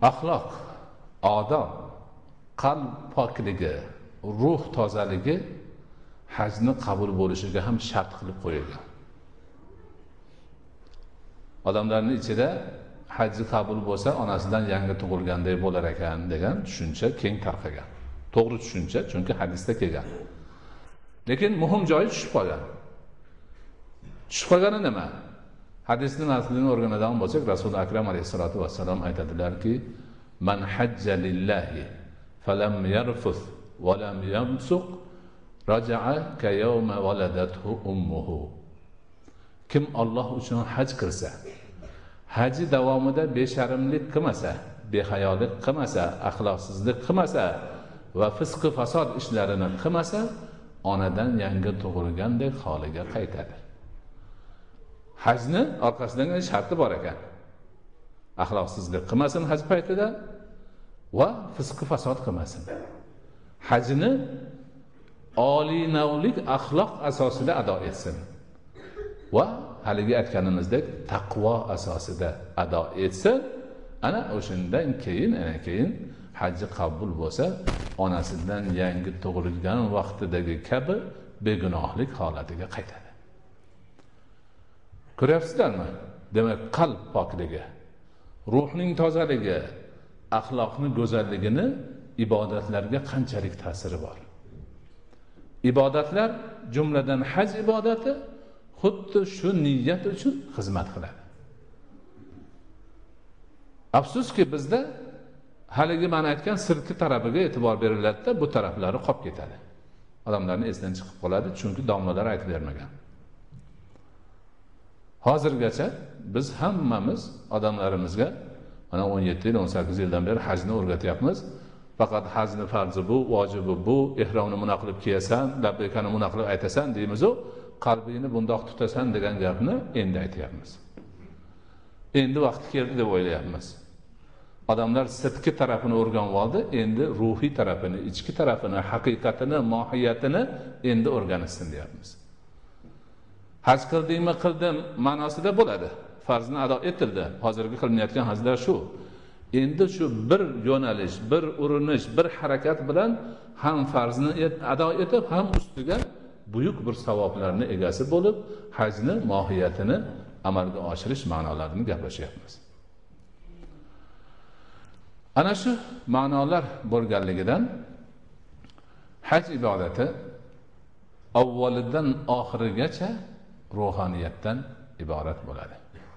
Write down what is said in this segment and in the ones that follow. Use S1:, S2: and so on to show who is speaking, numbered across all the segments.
S1: axloq, odob, qalb pokligi, ruh tozaligi hajni qabul bo'lishiga ham shart qilib qo'yilgan. Odamlarning ichida hajji qabul bo'lsa, onasidan yangi tug'ilganday bo'lar ekan degan tushuncha keng tarqagan. To'g'ri tushuncha, chunki hadisda kelgan. Lekin muhim joyi tushib qolgan. Tushib qolgani nima? Hadisning aslini o'rganadigan bo'lsak, Rasul akram alayhisolatu vassalom aytadilarki, "Man hajja lillahi falam yarfuth va lam yamsuq raja'a ka yawma waladathu ummuhu." Kim Alloh uchun haj qilsa, haji davomida besharmlik qilmasa, behayolik qilmasa, axloqsizlik qilmasa va fisq fasod ishlarini qilmasa, onadan yangi tug'ilgandek holiga qaytadi. Hajni orqasidan sharti bor ekan. Axloqsizlik qilmasin haj paytida va fisq fasod qilmasin. Hajni oliynovlik axloq asosida ado etsin. Va haligi aytganimizdek taqvo asosida ado etsin. Ana o'shandan keyin hajji qabul bo'lsa, onasidan yangi tug'ilgan vaqtidagi kabi begunohlik holatiga qaytadi. Ko'ryapsizlarmi? Demak, qalb pokligi, ruhning tozaligi, axloqning go'zalligini ibodatlarga qanchalik ta'siri bor. Ibodatlar, jumladan haj ibodati xuddi shu niyat uchun xizmat qiladi. Afsuski bizda haligi men aytgan sirtqi tarafiga e'tibor beriladi-da, bu taraflari qolib ketadi. Odamlarning esidan chiqib qoladi, chunki domlalar aytib bermagan. Hozirgacha biz hammamiz odamlarimizga mana 17 yil, 18 yildan beri hajni o'rgatyapmiz. Faqat hajni farzi bu, vojibi bu, ihromni buna qilib kiyasan, labbaykani buna qilib aytasan deymiz-ku, qalbingni bundoq tutasan degan gapni endi aytyapmiz. Endi vaqti keldi deb o'ylayapmiz. Odamlar sirtqi tarafini o'rganib oldi, endi ruhiy tarafini, ichki tarafini, haqiqatini, mohiyatini endi o'rganishsin deyapmiz. Haj qildingmi, qildim ma'nosida bo'ladi. Farzni ado etildi. Hozirgi qilinayotgan hajlar shu. Endi shu bir yo'nalish, bir urinish, bir harakat bilan ham farzni ado etib, ham ustiga buyuk bir savoblarning egasi bo'lib, hajni mohiyatini amalga oshirish ma'nolarini gaplashyapmiz. Ana shu ma'nolar bo'lganligidan haj ibodati avvalidan oxirigacha ruhaniyatdan iborat bo'ladi.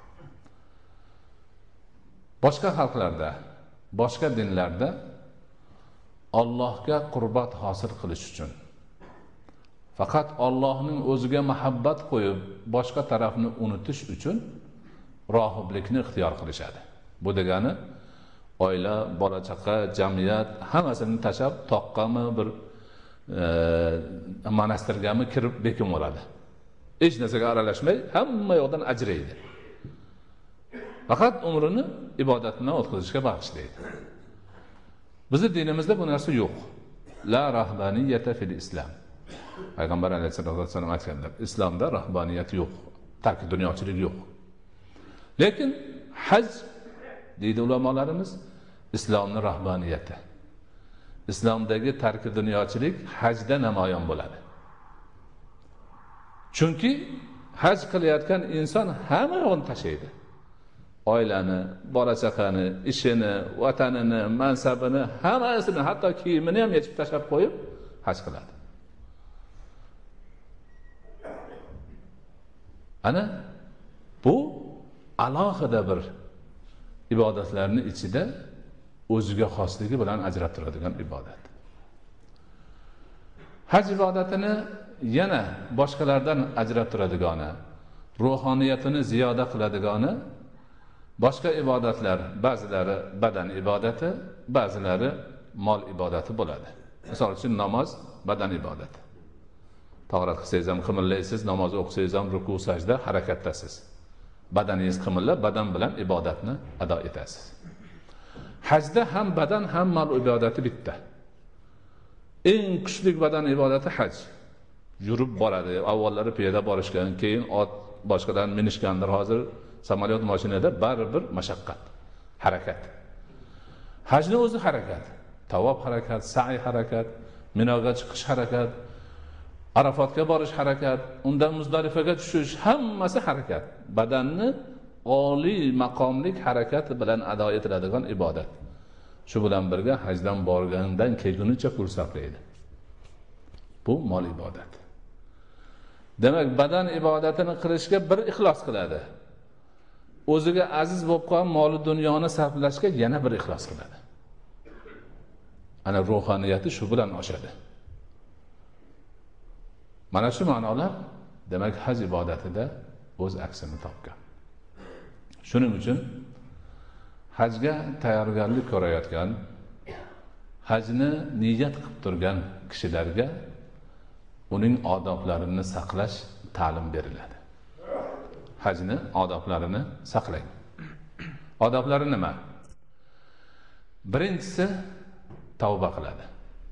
S1: Boshqa xalqlarda, boshqa dinlarda Allohga qurbat hosil qilish uchun, faqat Allohning o'ziga muhabbat qo'yib, boshqa tarafni unutish uchun rohiblikni ixtiyor qilishadi. Bu degani oila, bola chaqa, jamiyat hammasini tashlab toqqami bir monastirgami kirib bekim bo'ladi. Hech narsaga aralashmay, hamma yoqdan ajraydi. Faqat umrini ibodat bilan o'tkazishga bag'ishlaydi. Bizning dinimizda bu narsa yo'q. La rahbaniyata fil islam. Payg'ambar alayhisolatu vasallam aytganlar, islomda rahbaniyat yo'q, tarki dunyochilik yo'q. Lekin haj deydi ulamolarimiz, islomning rahbaniyati. Islomdagi tarki dunyochilik hajda namoyon bo'ladi. Chunki haj qilayotgan inson hamma yo'g'ini tashlaydi. Oilani, bola chaqani, ishini, vatanini, mansabini, hammasini, hatto kiyimini ham yechib tashlab qo'yib haj qiladi. Ana bu alohida bir ibodatlarning ichida o'ziga xosligi bilan ajrab turadigan ibodat. Haj ibodatini yana boshqalardan ajrab turadigani, ruhoniyatini ziyoda qiladigani boshqa ibodatlar, ba'zilari badan ibodati, ba'zilari mol ibodati bo'ladi. Misol uchun namoz badan ibodati. Tahorat qilsangiz ham qimillaysiz, namoz o'qisangiz ham ruku, sajda harakatdasiz. Badaningiz qimillab, badan bilan ibodatni ado etasiz. Hajda ham badan ham mol ibodati bitta. Eng kuchli badan ibodati haj. Yurib boradi. Avvallari piyoda borishgan, keyin ot boshqadan minishgandir. Hozir samolyot, mashinada baribir mashaqqat, harakat. Hajni o'zi harakat. Tavob harakat, sa'i harakat, Minoga chiqish harakat, Arafotga borish harakat, undan Muzdalifaga tushish, hammasi harakat. Badanni oliy maqomlik harakat bilan ado etiladigan ibodat. Shu bilan birga hajdan borgandan kelgunicha pul sarflaydi. Bu mol ibodat. Demak, badan ibodatini qilishga bir ixlos qiladi. O'ziga aziz bo'lib qolgan mol dunyoni sarflashga yana bir ixlos qiladi. Ana ruhaniyati shu bilan oshadi. Mana shu ma'nolar demak haj ibodatida o'z aksini topgan. Shuning uchun hajga tayyorgarlik ko'rayotgan, hajni niyat qilib turgan kishilarga uning odoblarini saqlash ta'lim beriladi. Hajni odoblarini saqlang. Odoblari nima? Birinchisi tavba qiladi.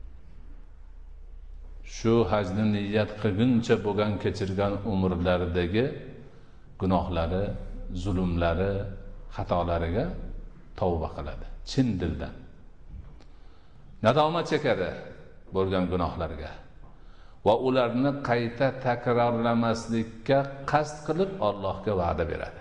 S1: Shu hajni niyat qilguncha bo'lgan kechirgan umrlaridagi gunohlari, zulmlari, xatolariga tavba qiladi. Chin dildan. Nadomat chekadi bo'lgan gunohlariga va ularni qayta takrorlamaslikka qasd qilib Allohga va'da beradi.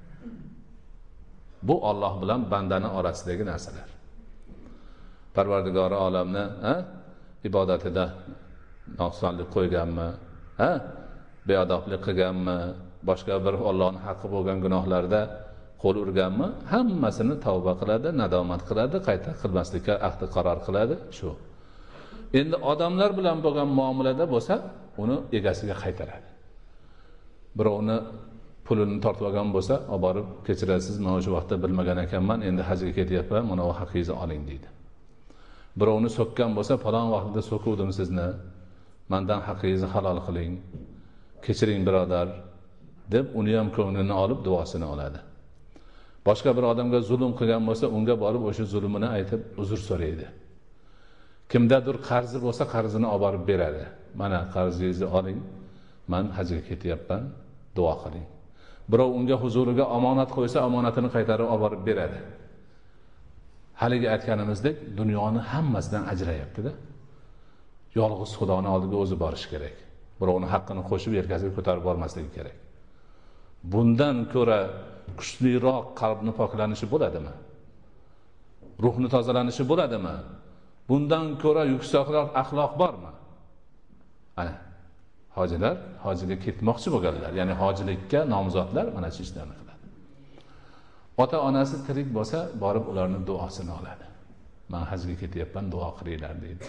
S1: Bu Alloh bilan bandaning orasidagi narsalar. Parvardigori olamni ibodatida noqsonlik qo'yganmi, beodoblik qilganmi, boshqa bir Allohning haqqi bo'lgan gunohlarda qo'l urganmi, hammasini tavba qiladi, nadomat qiladi, qayta qilmaslikka ahdi qaror qiladi. Shu. Endi odamlar bilan bo'lgan muomalada bo'lsa, uni egasiga qaytaradi. Birovni pulini tortib olgan bo'lsa, olib borib kechirasiz, men o'sha vaqtda bilmagan ekanman, endi hajga ketyapman, mana bu haqqingizni oling deydi. Birovni so'kkan bo'lsa, falon vaqtda so'kuvdim sizni, mendan haqqingizni halol qiling, kechiring birodar deb uni ham ko'nglini olib duosini oladi. Boshqa bir odamga zulm qilgan bo'lsa, unga borib o'sha zulmini aytib uzr so'raydi. Kimdadir qarzi bo'lsa, qarzini olib borib beradi. Mana qarzingizni oling, men hajga ketyapman, duo qiling. Birov unga huzuriga omonat qo'ysa, omonatini qaytarib olib borib beradi. Haligi aytganimizdek, dunyoni hammasidan ajrayapti-da. Yolg'iz Xudoning oldiga o'zi borish kerak. Birovning haqqini qo'shib yelkasiga ko'tarib bormasligi kerak. Bundan ko'ra kuchliroq qalbni poklanishi bo'ladimi? Ruhni tozalanishi bo'ladimi? Bundan ko'ra yuksakroq axloq bormi? Ana, hojilar, hojiga ketmoqchi bo'lganlar, ya'ni hojilikka nomzodlar mana shu ishlarni qiladi. Ota-onasi tirik bo'lsa, borib ularning duosini oladi. Men hajga ketyapman, duo qilinglar deydi.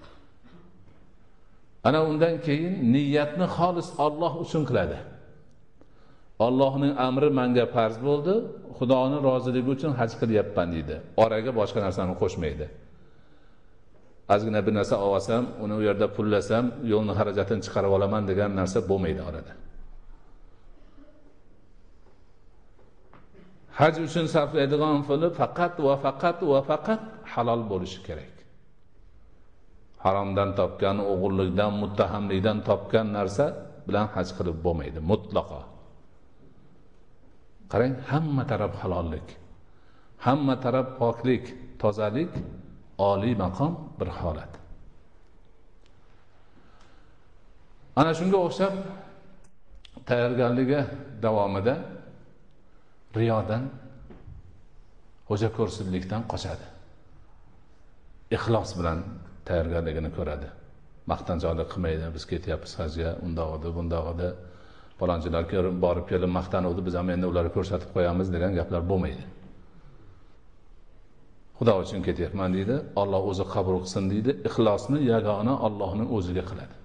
S1: Ana undan keyin niyatni xolis Alloh uchun qiladi. Allohning amri menga farz bo'ldi, Xudoning roziligi uchun haj qilyapman deydi. Oraga boshqa narsani qo'shmaydi. Ozgina bir narsa olsam, uni u yerda pullasam, yo'lning xarajatini chiqarib olaman degan narsa bo'lmaydi orada. Haj uchun sarflaydigan puli faqat va faqat halol bo'lishi kerak. Haromdan topgan, o'g'irlikdan, muttahamlikdan topgan narsa bilan haj qilib bo'lmaydi, mutlaqo. Qarang, hamma taraf halollik, hamma taraf poklik, tozalik, oliy maqom bir holat. Ana shunga o'xshab tayyorgarligi davomida riyodan, xo'jako'rsinlikdan qochadi. Ixlos bilan tayyorgarligini ko'radi. Maqtanchoqlik qilmaydi. Biz ketyapmiz hajga, undog'ida, bundog'ida. Falonchilar borib kelib maqtanuvdi, biz ham endi ularga ko'rsatib qo'yamiz degan gaplar bo'lmaydi. Xudo uchun ketyapman deydi, Alloh o'zi qabul qilsin deydi. Ixlosni yagona Allohning o'ziga qiladi.